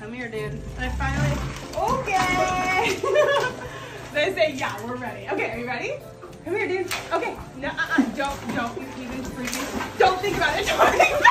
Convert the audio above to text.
Come here, dude. And I finally, okay. They say, yeah, we're ready. Okay, are you ready? Come here, dude. Okay. No, don't even freaking, don't think about it. Don't think about it.